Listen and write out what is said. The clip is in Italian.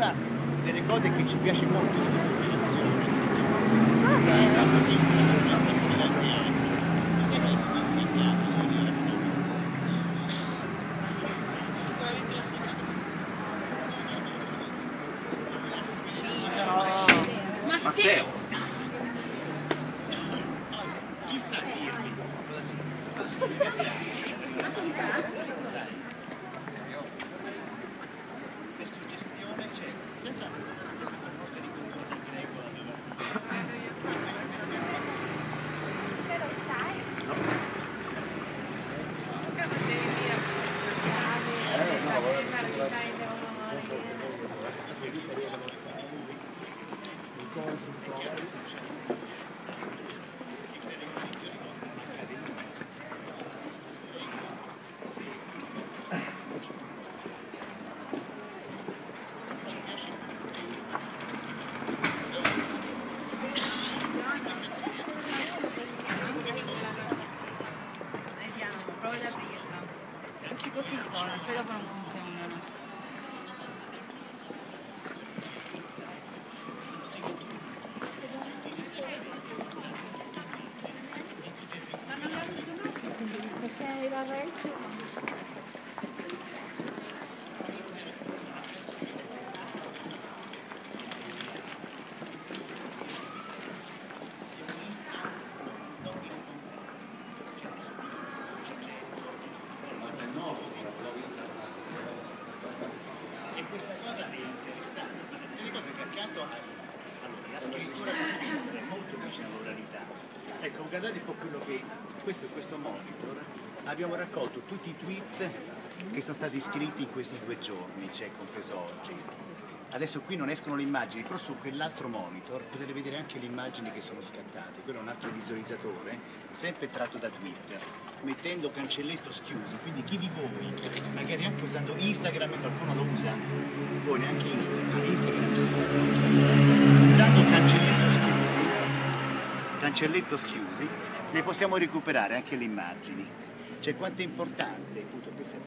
una delle cose che ci piace molto di questa operazione. Va bene. Matteo! Chissà dirmi cosa si per suggestione c'è, senza Prova ad aprirla. Anche così buona, poi dopo non funzionano. Perché la vecchia? E questa cosa è interessante, perché le cose che accanto la scrittura è molto vicina all'oralità. Ecco, guardate un po' quello che questo monitor abbiamo raccolto tutti i tweet che sono stati scritti in questi 2 giorni, cioè compreso oggi. Adesso qui non escono le immagini, però su quell'altro monitor potete vedere anche le immagini che sono scattate. Quello è un altro visualizzatore, sempre tratto da Twitter, mettendo cancelletto schiusi. Quindi chi di voi, magari anche usando Instagram, qualcuno lo usa, voi neanche Instagram sì. Usando cancelletto schiusi, ne possiamo recuperare anche le immagini. Cioè quanto è importante appunto questa